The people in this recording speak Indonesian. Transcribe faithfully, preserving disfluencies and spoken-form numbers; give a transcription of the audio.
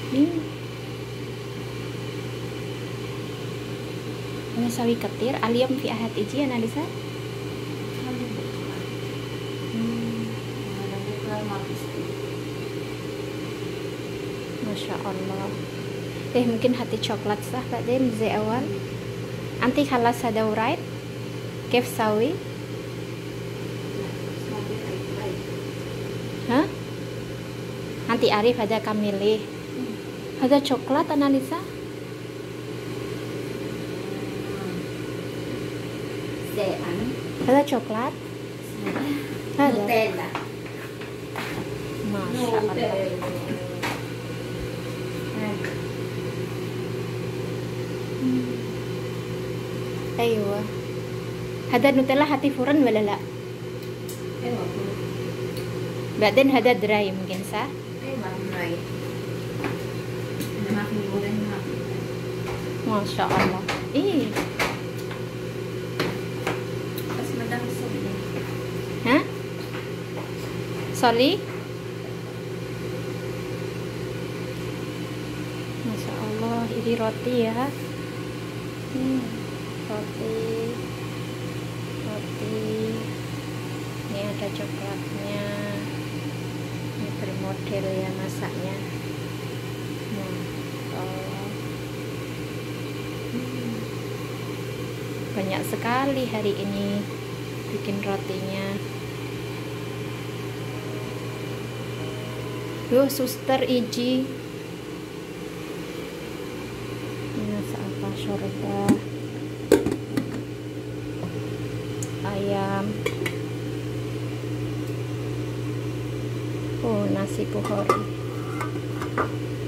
Nih. Ini sawi ketir aliam fi ahad iji analisa. Masya Allah. Eh mungkin hati coklat sah بعدين زي أول. أنتي خلاص هذا ورايت كيف سوي؟ ها؟ أنتي عارف هذا كميلي هذا coklat analisa. هذا coklat. هذا Nutella. Masya Allah. أيوة هذا نوتيلا hati furan ولا لا؟ ايوه بعدين هذا دراي mungkin sah؟ ايوه دراي. انا ما في ولا ما في. ما شاء الله. إيه بس ما دام صلي. ها؟ صلي؟ Masya Allah, ini roti ya. Hmm, roti, roti. Ini ada coklatnya. Ini bermodel ya masaknya. Masya Allah. Hmm. Banyak sekali hari ini bikin rotinya. Duh, suster iji. Apa syurga ayam. Oh, nasi bukhari.